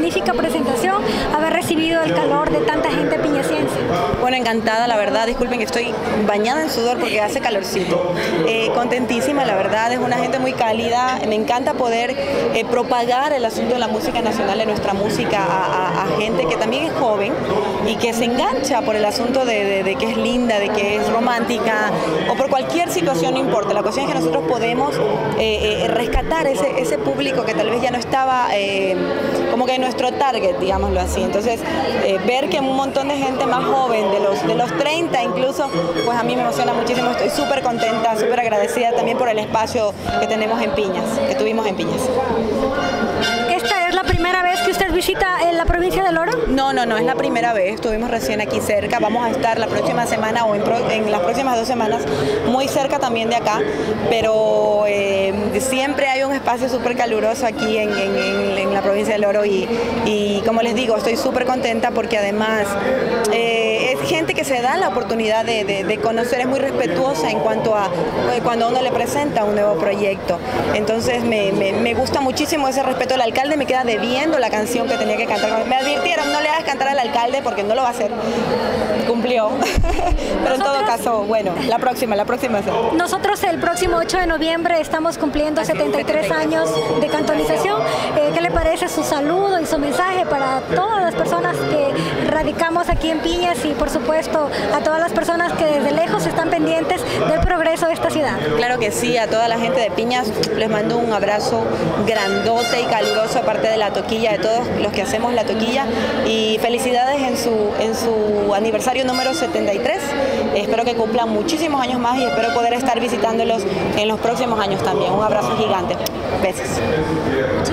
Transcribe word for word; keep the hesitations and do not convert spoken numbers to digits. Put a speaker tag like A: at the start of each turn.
A: magnífica presentación, haber recibido el calor de tanta gente piñaciense.
B: Bueno, encantada, la verdad, disculpen que estoy bañada en sudor porque hace calorcito. Eh, contentísima, la verdad, es una gente muy cálida, me encanta poder eh, propagar el asunto de la música nacional, de nuestra música, a, a, a gente que también es joven y que se engancha por el asunto de, de, de que es linda, de que es romántica, o por cualquier situación, no importa. La cuestión es que nosotros podemos eh, eh, rescatar ese, ese público que tal vez ya no estaba eh, como que en nuestro target, digámoslo así. Entonces, eh, ver que un montón de gente más joven, de los, de los treinta incluso, pues a mí me emociona muchísimo. Estoy súper contenta, súper agradecida también por el espacio que tenemos en Piñas, que tuvimos en Piñas.
A: ¿Esta es la primera vez que usted visita en la provincia del Oro?
B: No, no, no, es la primera vez. Estuvimos recién aquí cerca. Vamos a estar la próxima semana o en, pro, en las próximas dos semanas muy cerca también de acá, pero eh, siempre hay un espacio súper caluroso aquí en, en, en, en la provincia del Oro y, y como les digo, estoy súper contenta porque además eh, es gente que se da la oportunidad de, de, de conocer, es muy respetuosa en cuanto a eh, cuando uno le presenta un nuevo proyecto. Entonces me, me, me gusta muchísimo ese respeto. El alcalde me queda debiendo la canción que tenía que cantar. Me advirtieron, no le hagas cantar al alcalde porque no lo va a hacer. Cumplió. Pero en todo caso, bueno, la próxima, la próxima.
A: Nosotros el próximo ocho de noviembre estamos cumpliendo setenta y tres años de cantonización. Eh, ¿Qué le parece su saludo y su mensaje para todas las personas que radicamos aquí en Piñas y por supuesto a todas las personas que desde lejos están pendientes del progreso de esta ciudad?
B: Claro que sí, a toda la gente de Piñas les mando un abrazo grandote y caluroso, aparte de la toquilla, de todos los que hacemos la toquilla, y felicidades en su, en su aniversario número setenta y tres. Espero que cumplan muchísimos años más y espero poder estar visitándolos en los próximos años también. Un abrazo gigante. Besos.